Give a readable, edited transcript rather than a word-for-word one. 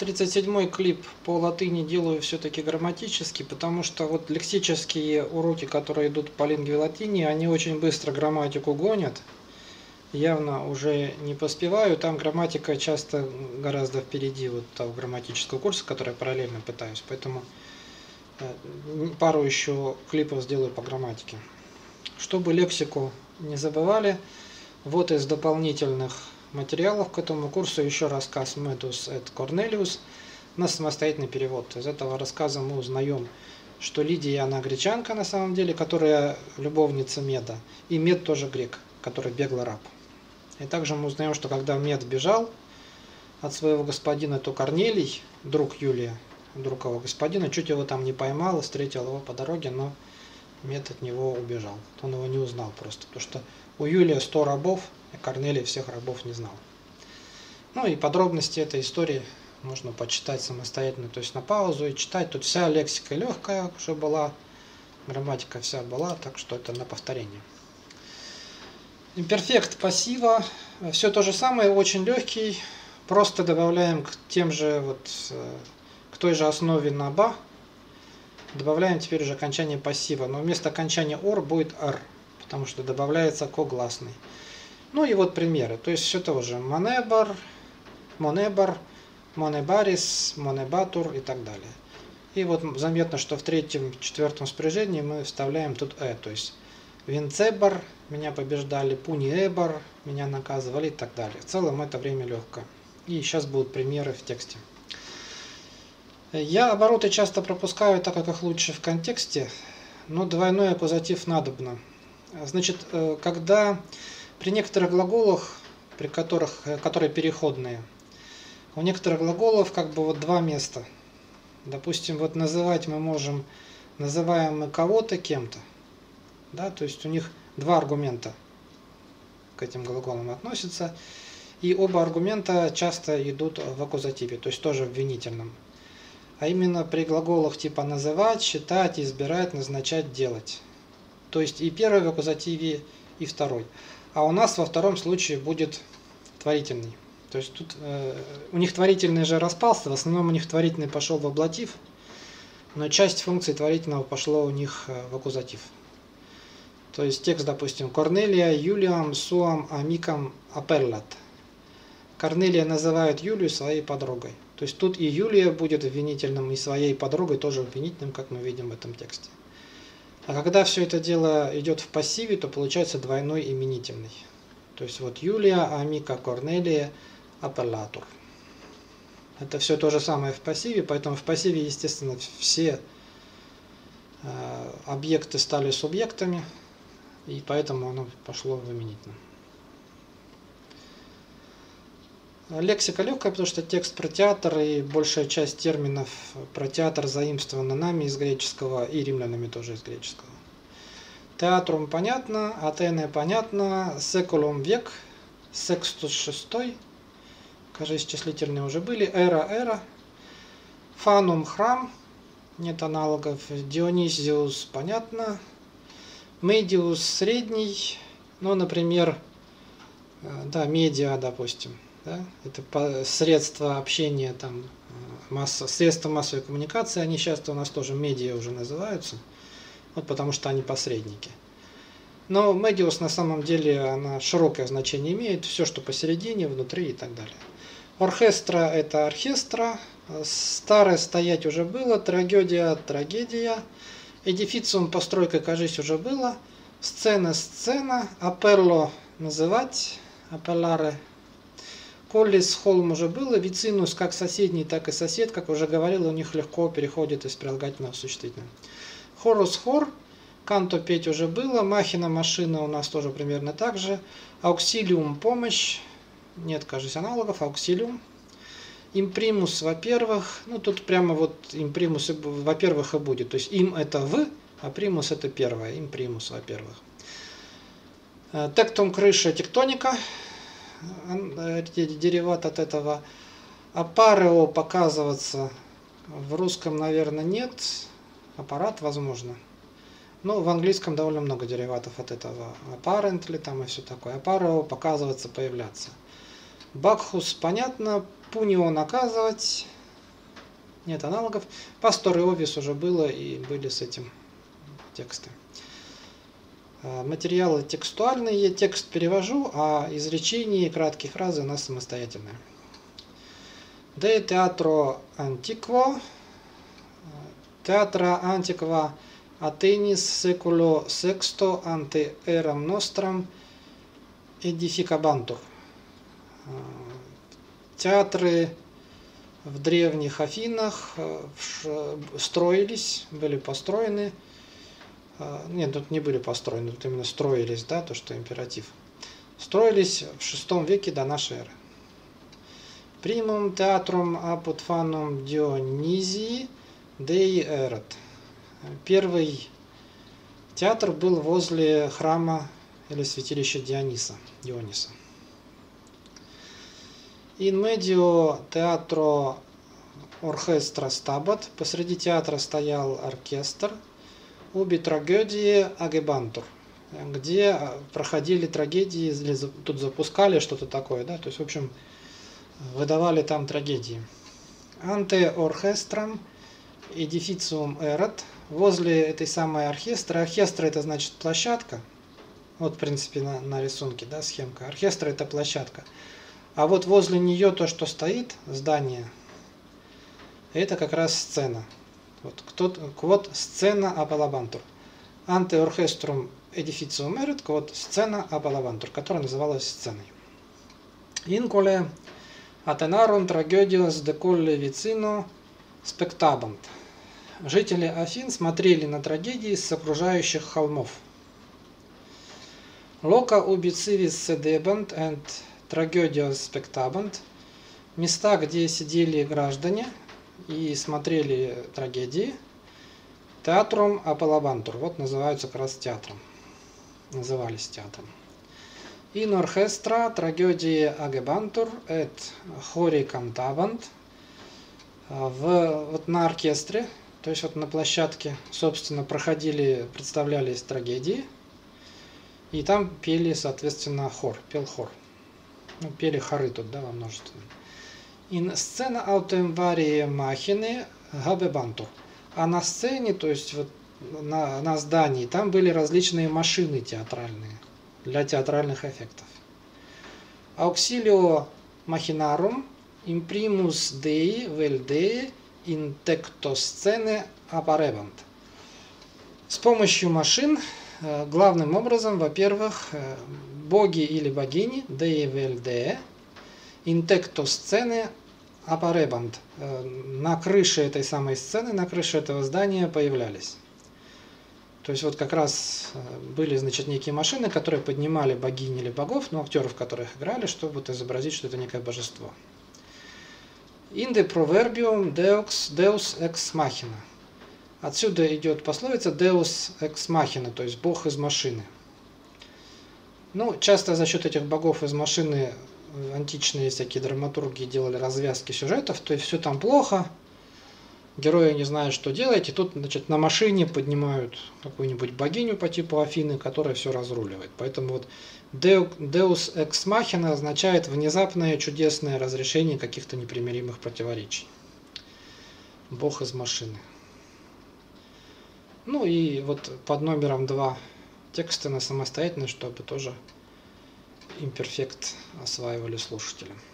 37-й клип по латыни делаю все-таки грамматически, потому что вот лексические уроки, которые идут по лингве латыни, они очень быстро грамматику гонят. Явно уже не поспеваю, там грамматика часто гораздо впереди вот того грамматического курса, который я параллельно пытаюсь, поэтому пару еще клипов сделаю по грамматике. Чтобы лексику не забывали, вот из дополнительных материалов к этому курсу еще рассказ Медус et Cornelius на самостоятельный перевод. Из этого рассказа мы узнаем, что Лидия, она гречанка на самом деле, которая любовница Меда, и Мед тоже грек, который беглый раб. И также мы узнаем, что когда Мед бежал от своего господина, то Корнелий, друг Юлия, друг его господина, чуть его там не поймал, встретил его по дороге, но Мед от него убежал. Он его не узнал просто, потому что у Юлия 100 рабов, а Корнелий всех рабов не знал. Ну и подробности этой истории можно почитать самостоятельно, то есть на паузу и читать. Тут вся лексика легкая уже была, грамматика вся была, так что это на повторение. Имперфект пассива, все то же самое, очень легкий, просто добавляем к тем же, вот, к той же основе на ба, добавляем теперь уже окончание пассива, но вместо окончания ор будет р, потому что добавляется когласный. Ну и вот примеры, то есть все то же, монебар, монебар, монебарис, монебатур и так далее. И вот заметно, что в третьем, четвертом спряжении мы вставляем тут то есть винцебар, меня побеждали, пуниэбар, меня наказывали и так далее. В целом это время легкое. И сейчас будут примеры в тексте. Я обороты часто пропускаю, так как их лучше в контексте, но двойной аккузатив надобно. Значит, когда при некоторых глаголах, которые переходные, у некоторых глаголов как бы вот два места. Допустим, вот называть мы можем, называем мы кого-то кем-то. Да, то есть у них два аргумента к этим глаголам относятся, и оба аргумента часто идут в аккузативе, то есть тоже в винительном. А именно при глаголах типа называть, считать, избирать, назначать, делать. То есть и первый в аккузативе, и второй. А у нас во втором случае будет творительный. То есть тут у них творительный же распался, в основном у них творительный пошел в аблатив, но часть функций творительного пошло у них в аккузатив. То есть текст, допустим, Корнелия, Юлиам, Суам, Амикам, Апеллат. Корнелия называет Юлию своей подругой. То есть тут и Юлия будет обвинительным, и своей подругой тоже обвинительным, как мы видим в этом тексте. А когда все это дело идет в пассиве, то получается двойной именительный. То есть вот Юлия, Амика, Корнелия, Апеллатур. Это все то же самое в пассиве, поэтому в пассиве, естественно, все объекты стали субъектами, и поэтому оно пошло в именительном. Лексика легкая, потому что текст про театр, и большая часть терминов про театр заимствована нами из греческого и римлянами тоже из греческого. Театрум понятно, Атене понятно, секулум век, секстус шестой, кажется, числительные уже были, эра, фанум храм, нет аналогов, Дионисиус понятно, медиус средний, ну, например, да, медиа, допустим. Да? Это средства общения, там, средства массовой коммуникации, они часто у нас тоже медиа уже называются, вот потому что они посредники. Но медиус на самом деле она широкое значение имеет, все, что посередине, внутри и так далее. Оркестра – это оркестра, старое стоять уже было, трагедия – трагедия, эдифициум – постройка, кажись, уже было, сцена – сцена, апелло – называть, апелларе. Коллис, холм уже было, вицинус как соседний, так и сосед, как уже говорил, у них легко переходит из прилагательного в существительное. Хорус хор, канто петь уже было, махина машина у нас тоже примерно так же. Ауксилиум помощь, нет, кажется, аналогов, ауксилиум. Импримус, во-первых, ну тут прямо вот импримус, во-первых, и будет, то есть им это в, а примус это первое, импримус, во-первых. Тектум крыша, тектоника. Дериват от этого. Апарео показываться в русском, наверное, нет. Аппарат, возможно. Но в английском довольно много дериватов от этого. Apparently там и все такое. Апарео показываться, появляться. Бакхус понятно. Пунио наказывать. Нет аналогов. Пастор и Овис уже было, и были с этим тексты. Материалы текстуальные, текст перевожу, а изречения и краткие фразы у нас самостоятельные. De teatro antiquo, teatra antiqua Athenis seculo sexto ante eram nostram edificabantur. Театры в древних Афинах строились, были построены. Нет, тут не были построены, тут именно строились, да, то, что императив. Строились в VI веке до нашей эры. Primum teatrum apud fanum Dionysii Dei erat. Первый театр был возле храма или святилища Диониса. In medio teatro orchestra stabat. Посреди театра стоял оркестр. Ubi tragödie agebantur. Где проходили трагедии, или тут запускали что-то такое, да, то есть, в общем, выдавали там трагедии. Ante orchestram edificium erat. Возле этой самой оркестра. Оркестр — это значит площадка. Вот, в принципе, на рисунке, да, схемка. Оркестр — это площадка. А вот возле нее то, что стоит, здание, это как раз сцена. Вот сцена Апалабантур. Ante orchestrum edificium erat, вот сцена Апалабантур, которая называлась сценой. Incole Athenarum tragedios de colle vicino spectabant. Жители Афин смотрели на трагедии с окружающих холмов. Loca ubi civis sedebant and tragedios spectabant. Места, где сидели граждане и смотрели трагедии. Teatrum Apalabantur. Вот называются как раз театром. Назывались театром. In orchestra tragedie agebantur et hori cantabant. Вот на оркестре, то есть вот на площадке, собственно, представлялись трагедии, и там пели, соответственно, хор, пел хор. Ну, пели хоры тут, да, во множественном. In scena autem varie machine gabebantur. А на сцене, то есть вот на здании, там были различные машины театральные, для театральных эффектов. Auxilio machinarum imprimus Dei vel Dei in tecto scene apparebant. С помощью машин, главным образом, во-первых, боги или богини, Dei vel Dei, in tecto scene apparebant, на крыше этой самой сцены, на крыше этого здания появлялись. То есть вот как раз были, значит, некие машины, которые поднимали богинь или богов, но актеров, которых играли, чтобы вот изобразить, что это некое божество. In the proverbium Deus ex machina. Отсюда идет пословица Deus ex machina, то есть Бог из машины. Ну, часто за счет этих богов из машины античные всякие драматурги делали развязки сюжетов, то есть все там плохо, герои не знают, что делать, и тут, значит, на машине поднимают какую-нибудь богиню по типу Афины, которая все разруливает. Поэтому вот Deus ex machina означает внезапное чудесное разрешение каких-то непримиримых противоречий. Бог из машины. Ну и вот под номером 2 тексты на самостоятельно, чтобы тоже имперфект осваивали слушатели.